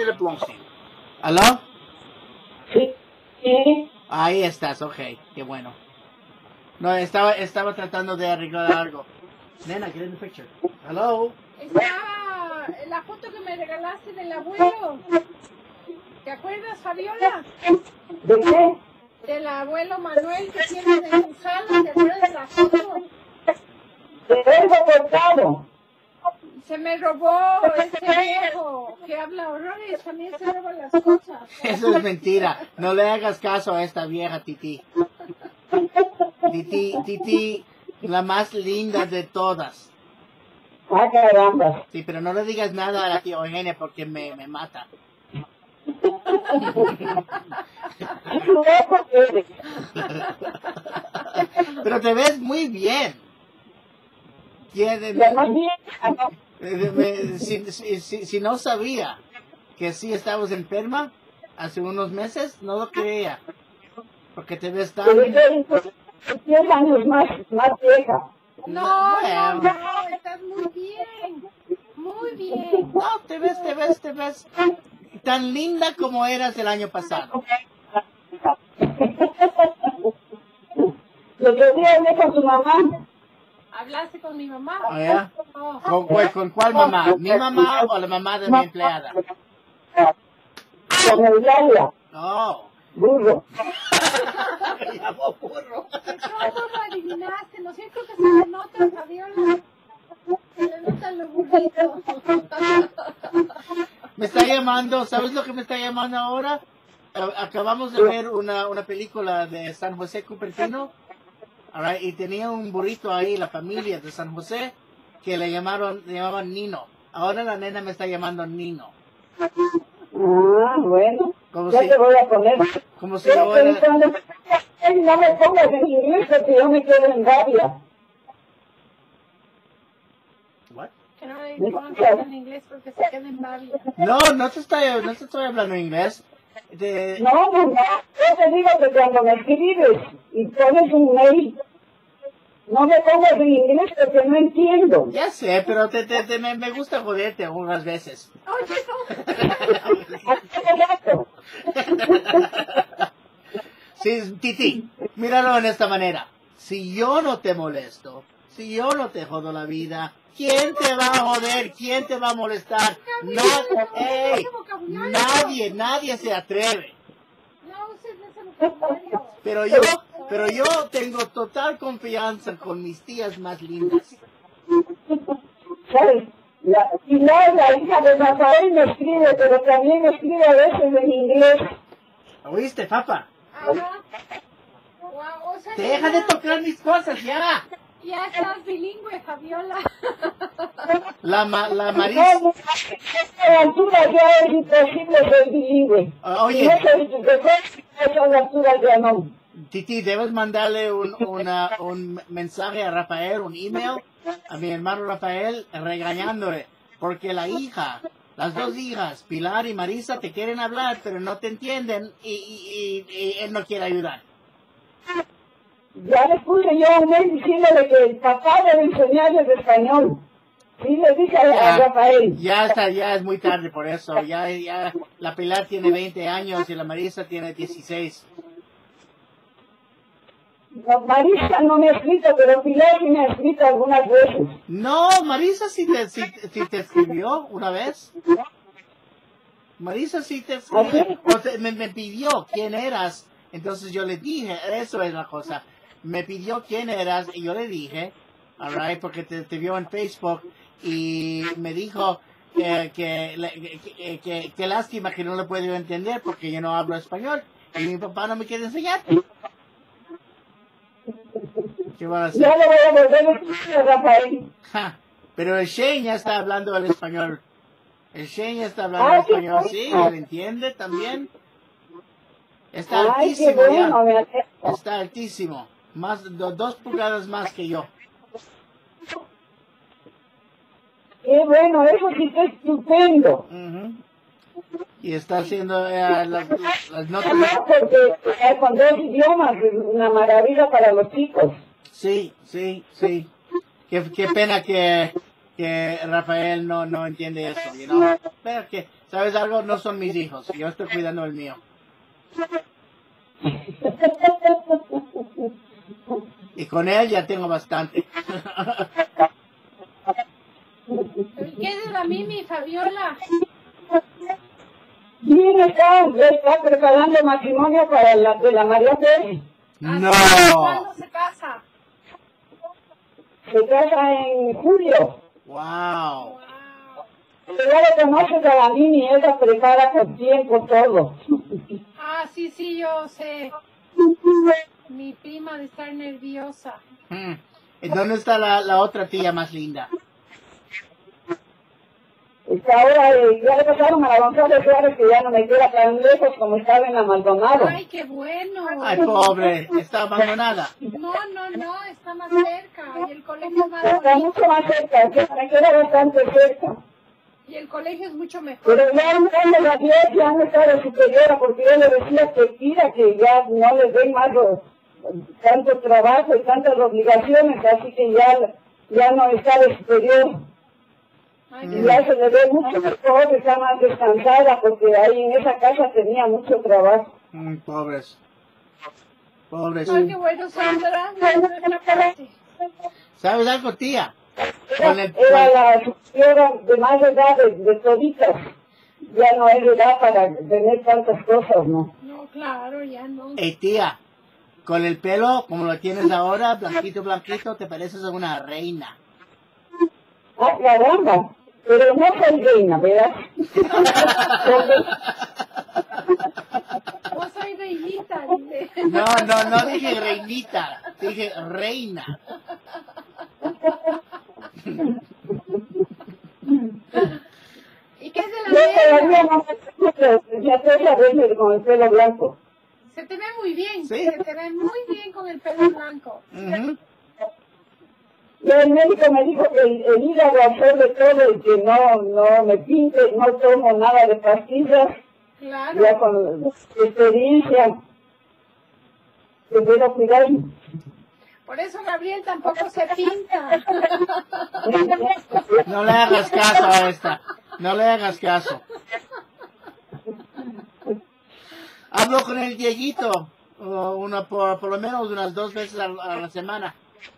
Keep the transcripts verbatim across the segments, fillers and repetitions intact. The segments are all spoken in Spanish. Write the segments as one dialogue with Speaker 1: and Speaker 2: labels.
Speaker 1: de Blumstein. ¿Aló?
Speaker 2: Sí. Sí.
Speaker 1: Ahí estás, ok, qué bueno. No, estaba, estaba tratando de arreglar algo. Nena, get in the picture. Hello.
Speaker 3: Está la foto que me regalaste del abuelo. ¿Te acuerdas, Fabiola?
Speaker 2: ¿De qué?
Speaker 3: Del abuelo Manuel que tienes en tu sala. ¿Te acuerdas de la foto?
Speaker 2: Te dejo cortado.
Speaker 3: Se me robó ese viejo que habla horrores. También se roba las cosas.
Speaker 1: Eso es mentira. No le hagas caso a esta vieja Titi. Titi, Titi, la más linda de todas.
Speaker 2: Ah, caramba.
Speaker 1: Sí, pero no le digas nada a la tía Eugenia porque me, me mata. Pero te ves muy bien. Tiene, si, si, si, si no sabía que sí estabas enferma hace unos meses, no lo creía. Porque te ves tan...
Speaker 2: diez años más, más vieja.
Speaker 3: No, no, no, estás muy bien. Muy bien.
Speaker 1: No, te ves, te ves, te ves tan linda como eras el año pasado.
Speaker 2: El otro día hablé con su mamá.
Speaker 3: ¿Hablaste con mi mamá?
Speaker 1: ¿Oh, yeah? ¿Con, con, ¿Con cuál mamá? ¿Mi mamá o la mamá de mi empleada?
Speaker 2: Con Eulalia.
Speaker 1: No.
Speaker 2: Burro.
Speaker 1: Me llamó burro.
Speaker 3: ¿Cómo lo adivinaste? ¿No es cierto que se le nota, Fabiola? Se le nota lo burrito.
Speaker 1: Me está llamando, ¿sabes lo que me está llamando ahora? Acabamos de ver una, una película de San José Cupertino. Right, y tenía un burrito ahí, la familia de San José, que le llamaron, le llamaban Nino. Ahora la nena me está llamando Nino.
Speaker 2: Ah, bueno.
Speaker 1: Como
Speaker 2: ya
Speaker 1: si,
Speaker 2: te voy a poner.
Speaker 1: Como si yo era...
Speaker 2: No me pongas en inglés porque yo me quedo en rabia.
Speaker 1: What?
Speaker 3: Que no le pongas en inglés porque se queda en rabia.
Speaker 1: No, no te estoy, no te estoy hablando inglés. De...
Speaker 2: No, no, no. Yo te digo que cuando me escribes y pones un mail, no me pongas en inglés porque no entiendo.
Speaker 1: Ya sé, pero te, te, te, me, me gusta joderte algunas veces.
Speaker 3: Oye,
Speaker 2: no.
Speaker 1: Sí, Titi, míralo en esta manera. Si yo no te molesto, si yo no te jodo la vida, ¿quién te va a joder? ¿Quién te va a molestar? Nad- ey, nadie, nadie se atreve.
Speaker 3: no uses ese vocabulario.
Speaker 1: Pero yo, pero yo tengo total confianza con mis tías más lindas.
Speaker 2: ¿Sabes? La, y no, la hija de Rafael me escribe, pero también me escribe a veces en inglés.
Speaker 1: ¿Oíste, papá?
Speaker 3: Ajá. Wow, o sea,
Speaker 1: Deja
Speaker 3: ya,
Speaker 1: de tocar mis cosas, ya.
Speaker 3: ya estás bilingüe, Fabiola.
Speaker 1: La, ma, la
Speaker 2: No,
Speaker 1: Marisa...
Speaker 2: no, a esta altura ya es imposible ser bilingüe.
Speaker 1: Oye,
Speaker 2: Y no soy de a esa altura ya no.
Speaker 1: Titi, debes mandarle un, una, un mensaje a Rafael, un email, a mi hermano Rafael, regañándole, porque la hija, las dos hijas, Pilar y Marisa, te quieren hablar, pero no te entienden y, y, y, y él no quiere ayudar.
Speaker 2: Ya le puse yo un mail diciéndole que el papá debe enseñarles español. Sí, le dije a,
Speaker 1: Ya,
Speaker 2: a Rafael.
Speaker 1: ya está, ya es muy tarde por eso, ya, ya, la Pilar tiene veinte años y la Marisa tiene dieciséis.
Speaker 2: No, Marisa no me ha escrito, pero Pilar sí me ha escrito algunas veces.
Speaker 1: No, Marisa sí te, sí, sí te escribió una vez. Marisa sí te escribió. O te- me, me pidió quién eras. Entonces yo le dije, eso es la cosa. Me pidió quién eras y yo le dije, alright, porque te, te vio en Facebook y me dijo eh, que, que, que, que, que lástima que no le puedo entender porque yo no hablo español y mi papá no me quiere enseñar. ¿Qué van a hacer?
Speaker 2: Ya le voy a volver a escribir a Rafael.
Speaker 1: Ja, pero el Shane ya está hablando el español. El Shane ya está hablando
Speaker 2: Ah,
Speaker 1: el español,
Speaker 2: sí,
Speaker 1: sí,
Speaker 2: sí.
Speaker 1: él entiende también. Está
Speaker 2: Ay, qué
Speaker 1: altísimo
Speaker 2: bueno,
Speaker 1: ya.
Speaker 2: me alegro.
Speaker 1: Está altísimo. Más, do- dos pulgadas más que yo.
Speaker 2: Qué bueno, eso sí está estupendo.
Speaker 1: Ujú. Y está haciendo eh, las, las notas.
Speaker 2: Además, porque eh, con dos idiomas es una maravilla para los chicos.
Speaker 1: Sí, sí, sí. Qué, qué pena que, que porque Rafael no, no entiende eso, you know? Pero que, ¿sabes algo? No son mis hijos, yo estoy cuidando el mío. Y con él ya tengo bastante.
Speaker 3: ¿Qué es de la Mimi, Fabiola?
Speaker 2: Bien, está, está preparando matrimonio para la de la María Pérez.
Speaker 1: No.
Speaker 3: ¿Cuándo se casa?
Speaker 2: Se casa en julio.
Speaker 1: Wow.
Speaker 3: Wow.
Speaker 2: Pero ya le conoces a la Mini, ella prepara con tiempo todo.
Speaker 3: Ah, sí, sí, yo sé. Mi prima de estar nerviosa.
Speaker 1: Hmm. ¿Y dónde está la, la otra tía más linda?
Speaker 2: Está ahora, eh, ya le pasaron a la González Suárez que ya no me queda tan lejos como estaba en la Maldonado.
Speaker 3: Ay, qué bueno.
Speaker 1: Ay, pobre, está abandonada.
Speaker 3: No, no, no, está más cerca. Y el colegio es más
Speaker 2: Está
Speaker 3: bonito.
Speaker 2: mucho más cerca, que me queda bastante cerca.
Speaker 3: Y el colegio es mucho mejor.
Speaker 2: Pero ya no de las diez, ya no está de superiora, porque yo le decía que tira, que ya no les den más los- tanto trabajo y tantas obligaciones, así que ya, ya no está de superior.
Speaker 3: Ay,
Speaker 2: Y
Speaker 3: qué
Speaker 2: ya se le ve mucho mejor, está más descansada, porque ahí en esa casa tenía mucho trabajo.
Speaker 1: Mm, pobres. Pobres.
Speaker 3: Ay, qué bueno, Sandra. De nuestra parte.
Speaker 1: ¿Sabes algo, tía?
Speaker 2: Era,
Speaker 1: Con el,
Speaker 2: era
Speaker 1: con-
Speaker 2: la superiora de más edad de, de toditas. Ya no es edad para tener tantas cosas, ¿no?
Speaker 3: No, claro, ya no.
Speaker 1: Ey, tía, con el pelo como lo tienes ahora, blanquito, blanquito, te pareces a una reina.
Speaker 2: Ah, caramba. Pero no soy reina, ¿verdad?
Speaker 3: No soy reinita, dice.
Speaker 1: No, no, no dije reinita, dije reina.
Speaker 3: ¿Y qué es de
Speaker 2: Yo
Speaker 3: la
Speaker 2: todavía
Speaker 3: negra?
Speaker 2: no me escucho, ya estoy a veces con el pelo blanco.
Speaker 3: Se te ve muy bien.
Speaker 1: ¿Sí?
Speaker 3: Se te ve muy bien con el pelo blanco.
Speaker 1: Ujú.
Speaker 2: Y el médico me dijo que el, el hígado absorbe todo y que no, no me pinte, no tomo nada de pastillas,
Speaker 3: Claro.
Speaker 2: ya con experiencia. Que puedo cuidarme.
Speaker 3: Por eso Gabriel tampoco se pinta.
Speaker 1: No le hagas caso a esta, no le hagas caso. Hablo con el Dieguito, o una, por, por lo menos unas dos veces a, a la semana.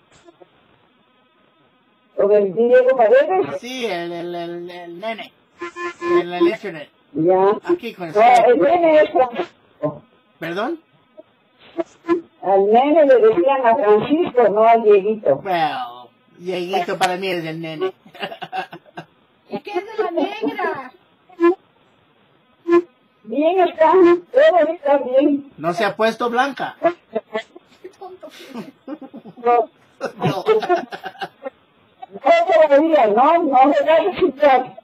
Speaker 2: Con el Diego Paredes,
Speaker 1: Sí, el, el, el, el nene, en el internet,
Speaker 2: ya.
Speaker 1: aquí con
Speaker 2: No, el
Speaker 1: Skype.
Speaker 2: nene es Francisco.
Speaker 1: ¿Perdón?
Speaker 2: Al nene le decían a Francisco, no al Dieguito.
Speaker 1: Well, Dieguito para mí es el nene.
Speaker 3: ¿Y qué es de la negra?
Speaker 2: Bien está, todo está bien.
Speaker 1: ¿No se ha puesto blanca?
Speaker 3: Qué tonto que es.
Speaker 2: No,
Speaker 1: No.
Speaker 2: no todavía, no, no se va a resultar.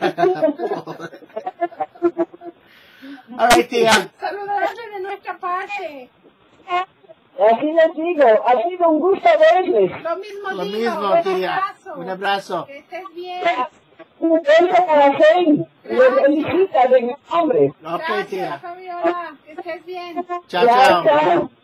Speaker 1: All right, tía.
Speaker 3: Saludarle de nuestra parte.
Speaker 2: Así les digo, ha sido un gusto verles.
Speaker 3: Lo mismo
Speaker 1: Lo
Speaker 3: digo.
Speaker 1: mismo,
Speaker 3: Un
Speaker 1: tía.
Speaker 3: abrazo.
Speaker 1: Un abrazo.
Speaker 3: Que estés bien.
Speaker 2: Un beso para Zen, les felicita de mi nombre.
Speaker 1: Ok,
Speaker 3: Gracias,
Speaker 1: tía.
Speaker 3: Fabiola. Que estés bien.
Speaker 1: Chao,
Speaker 2: Ya,
Speaker 1: chao.
Speaker 2: chao.